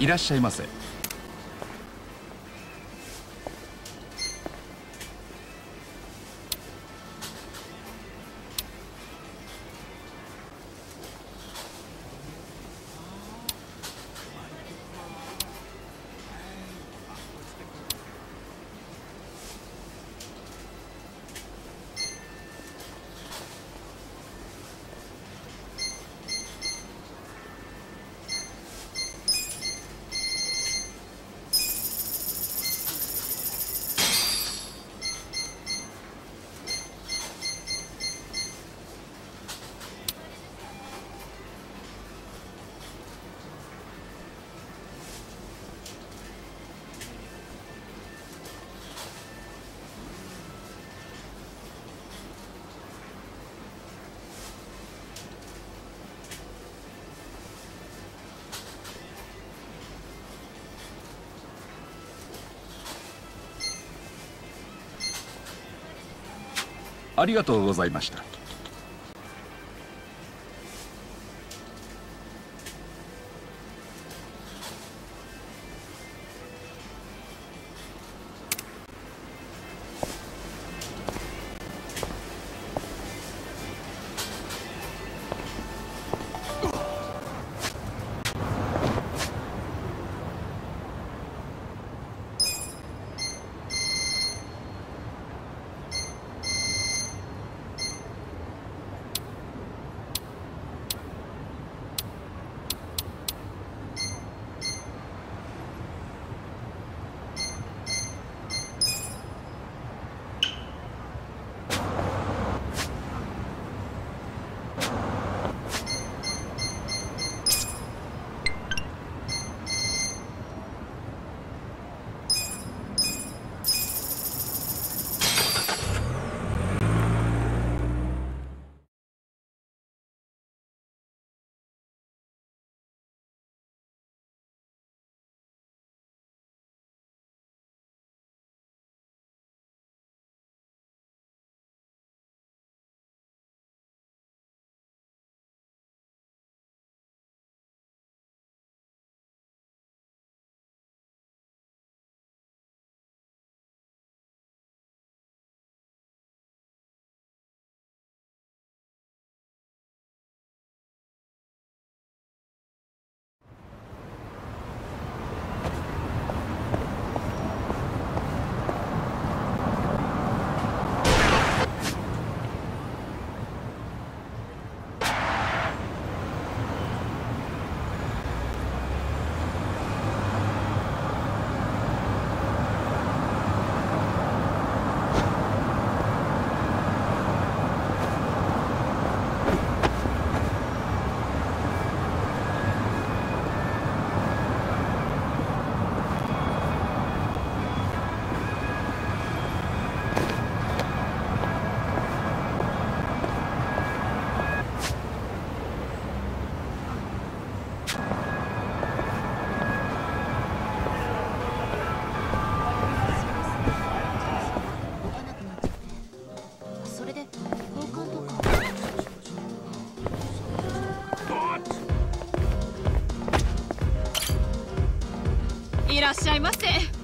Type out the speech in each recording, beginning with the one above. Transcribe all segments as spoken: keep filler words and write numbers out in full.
いらっしゃいませ。ありがとうございました。 いらっしゃいませ。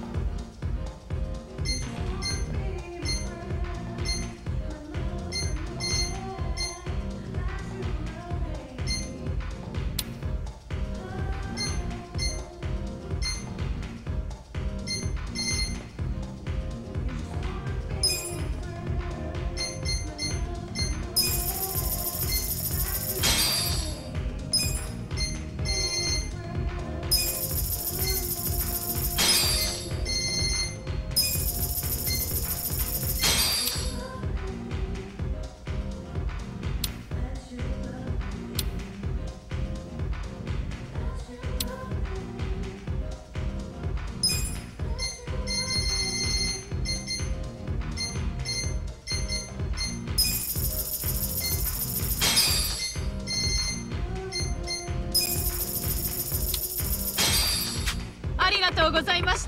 ありがとうございました。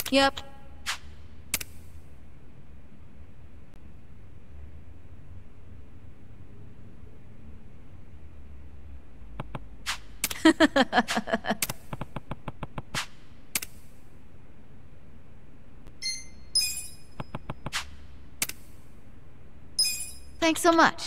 Yep. Thanks so much.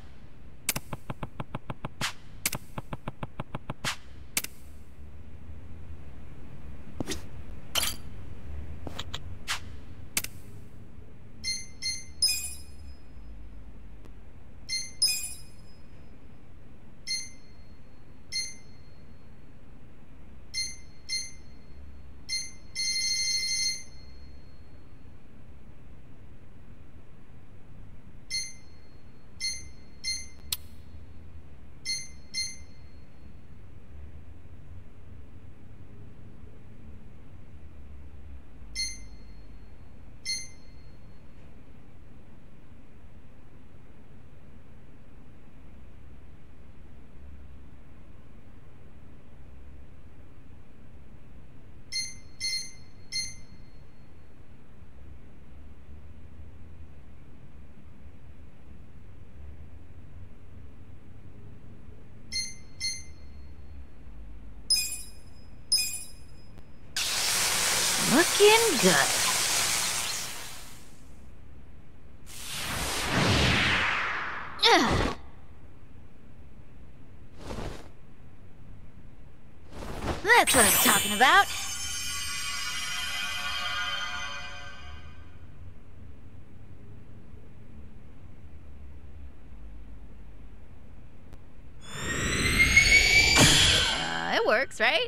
Looking good. Ugh. That's what I'm talking about. Uh, it works, right?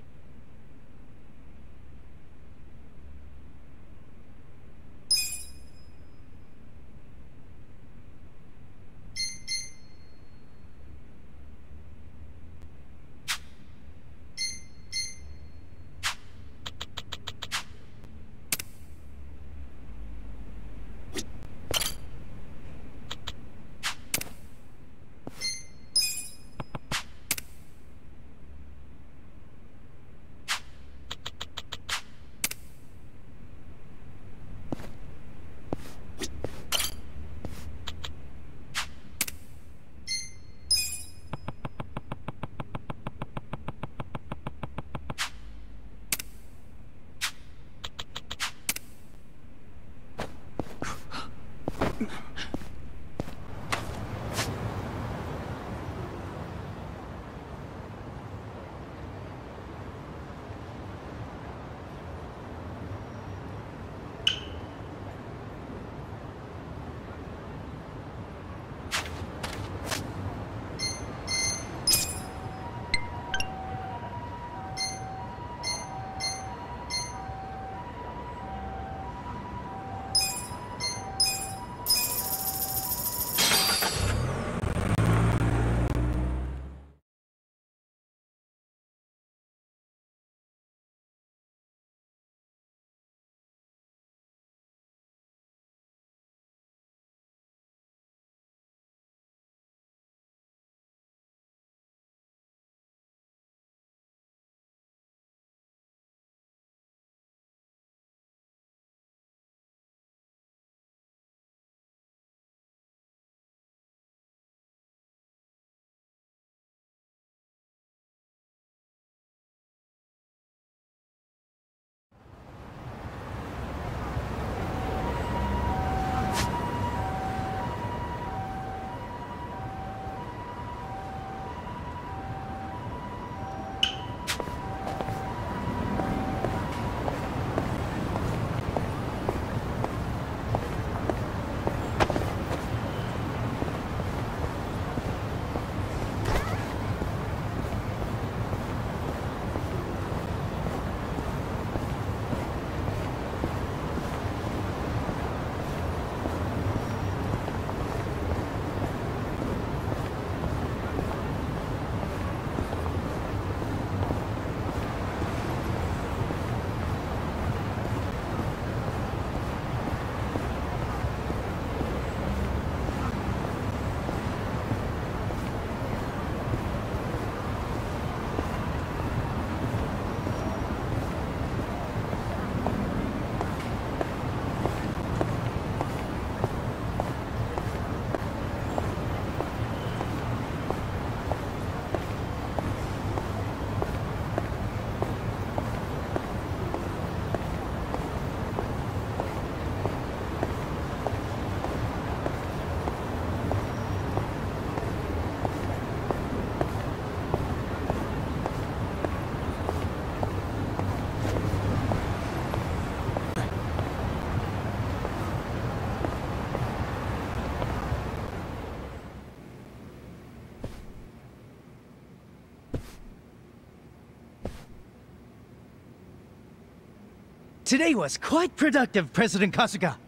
Today was quite productive, President Kasuga.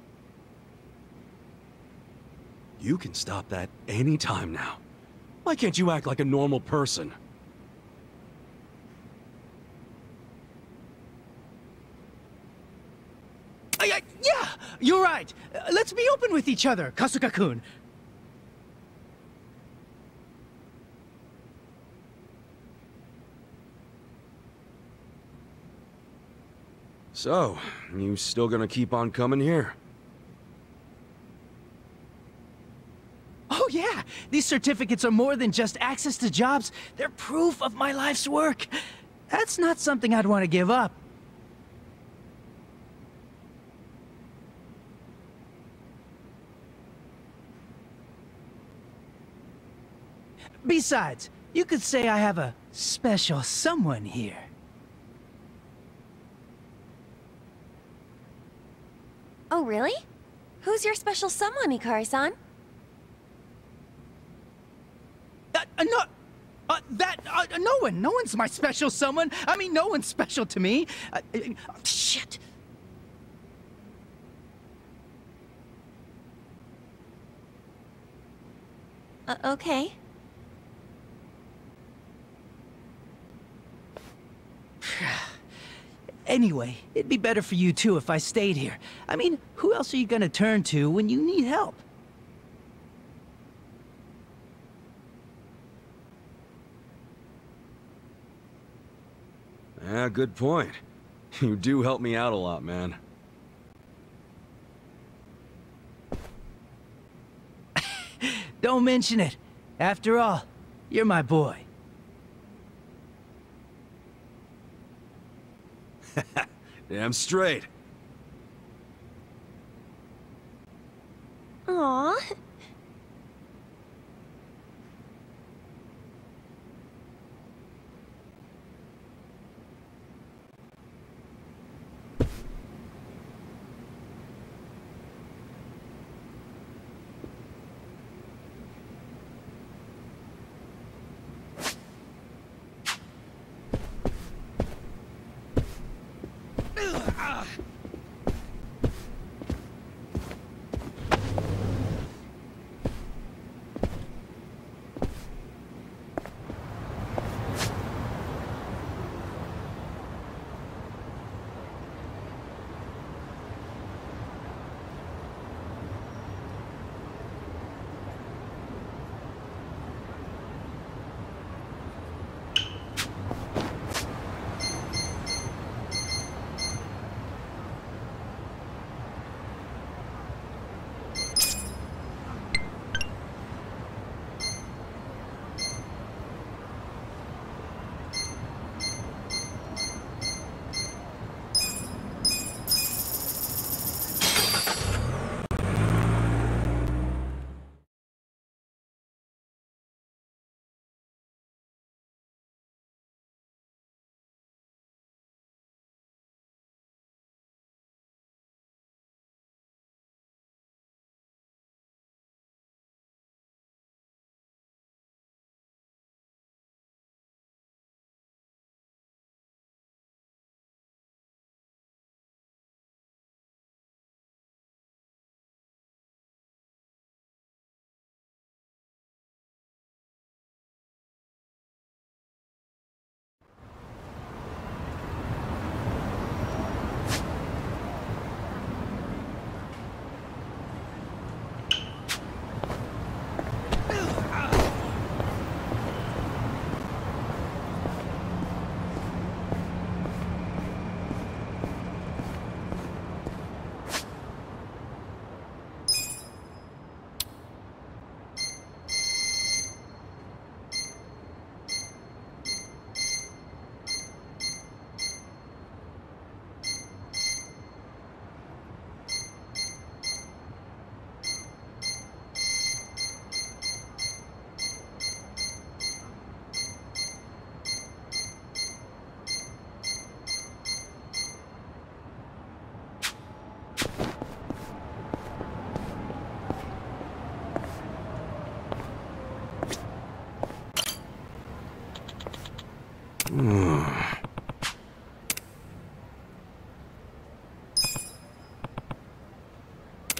You can stop that any time now. Why can't you act like a normal person? Uh, yeah, yeah, you're right. Uh, let's be open with each other, Kasuga-kun. So, you still gonna keep on coming here? Oh yeah, these certificates are more than just access to jobs. They're proof of my life's work. That's not something I'd want to give up. Besides, you could say I have a special someone here. Oh, really? Who's your special someone, Ikari-san? Uh, uh, no, uh, that, uh, no one, no one's my special someone. I mean, no one's special to me. Uh, uh, shit. Uh, okay. Anyway, it'd be better for you too if I stayed here. I mean, who else are you gonna turn to when you need help? Yeah, good point. You do help me out a lot, man. Don't mention it. After all, you're my boy. Damn straight. Aww.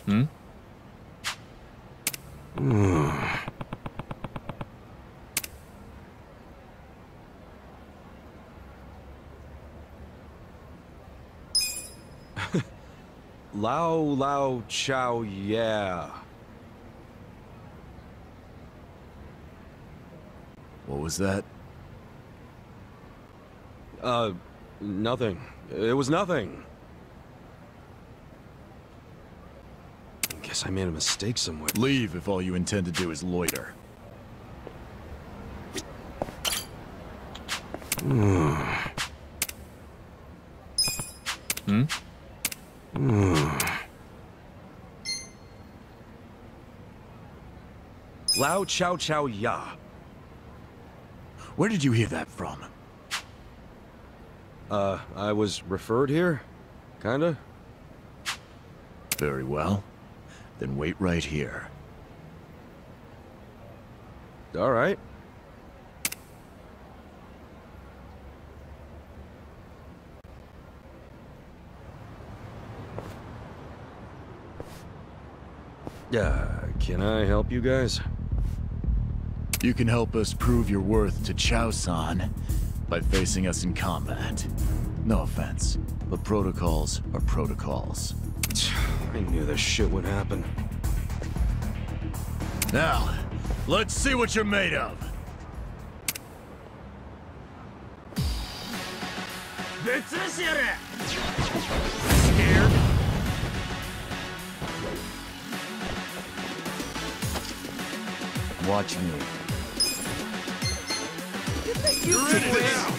Hmm? Lao Lao Chow, yeah. What was that? Uh, nothing. It was nothing. Guess I made a mistake somewhere. Leave if all you intend to do is loiter. Hmm? Lao Chow Chow Ya. Where did you hear that from? Uh, I was referred here? Kinda? Very well. Then wait right here. Alright. Uh, can I help you guys? You can help us prove your worth to Chow-san by facing us in combat. No offense, but protocols are protocols. I knew this shit would happen. Now, let's see what you're made of. Scared? Watch me. You're in it now!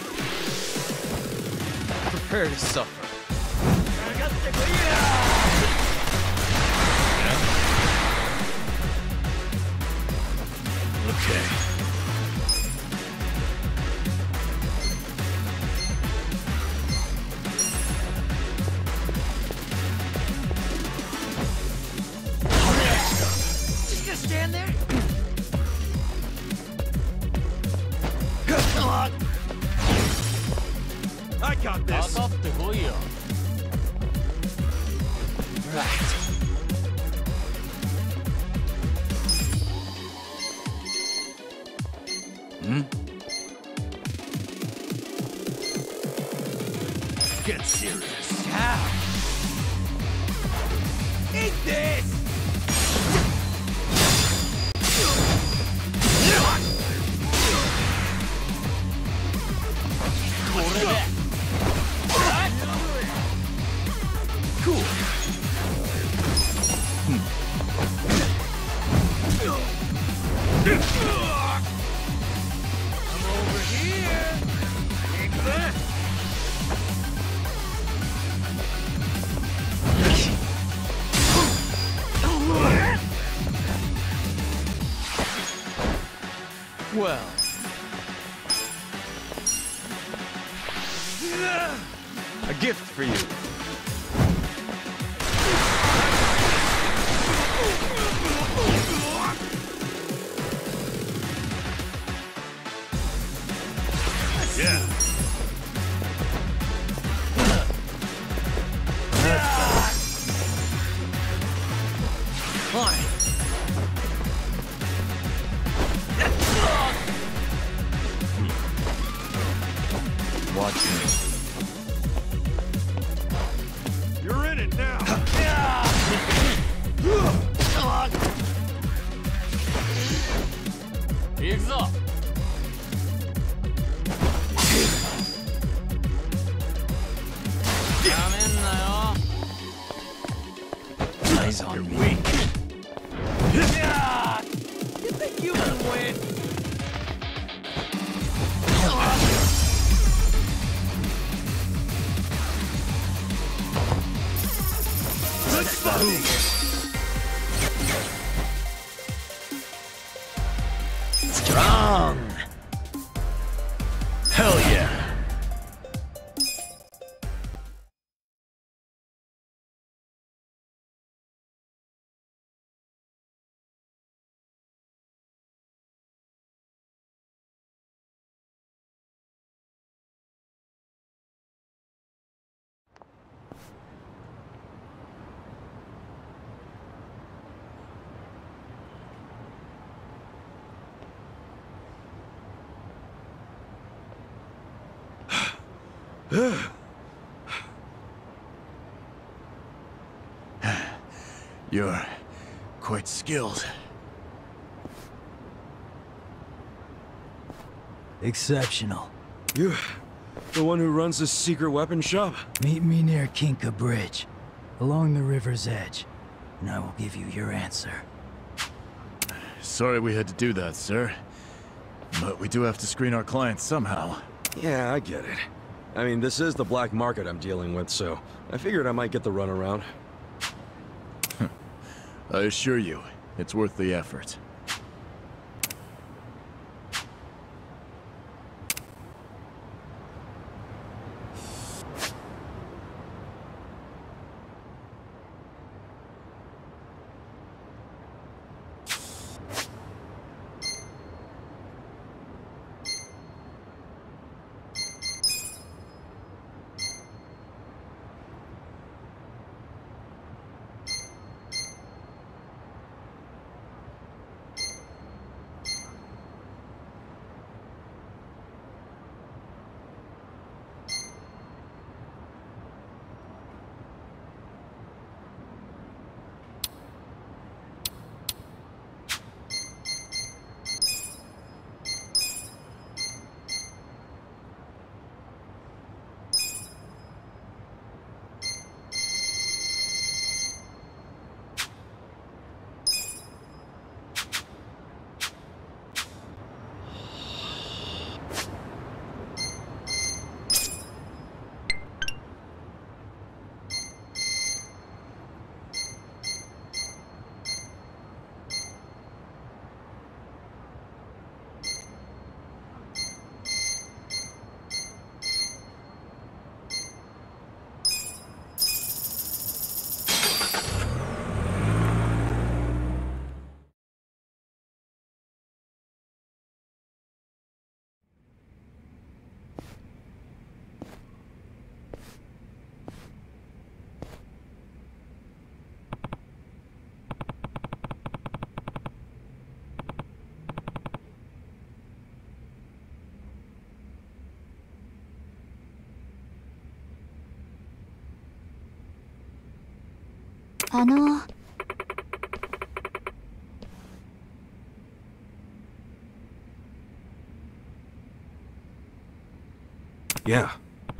Prepare to suffer. Okay. Just gonna stand there? I got this! Get serious. How? Eat this! Cool. I'm over here! Take that! Well, a gift for you. Yeah. Fine. Watch me. You're in it now! Eyes on me. You think you can win? Let's move. Strong. Hell yeah. You're quite skilled. Exceptional. You, the one who runs this secret weapon shop? Meet me near Kinka Bridge, along the river's edge, and I will give you your answer. Sorry we had to do that, sir. But we do have to screen our clients somehow. Yeah, I get it. I mean, this is the black market I'm dealing with, so I figured I might get the runaround. I assure you, it's worth the effort. Yeah.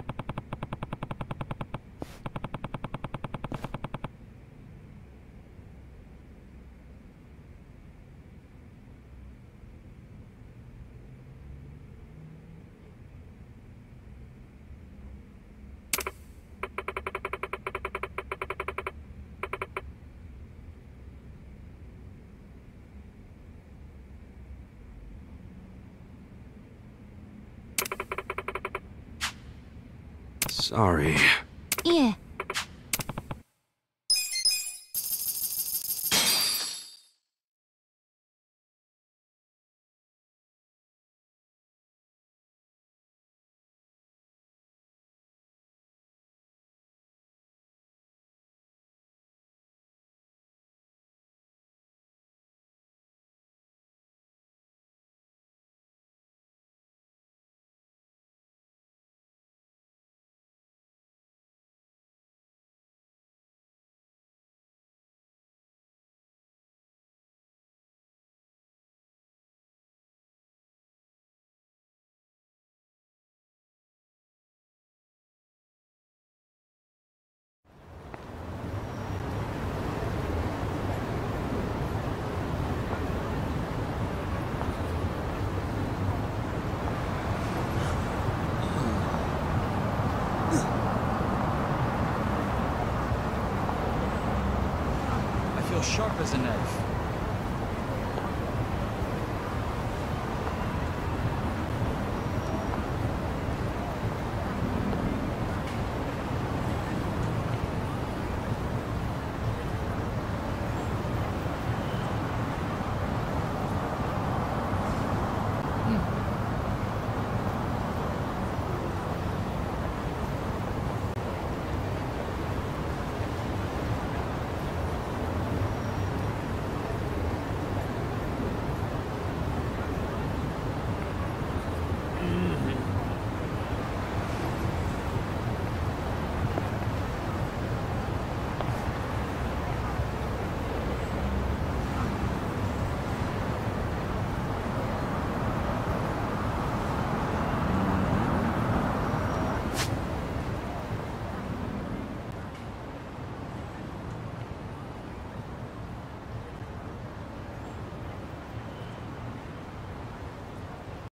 Sorry. いえ。 I feel sharp as a knife.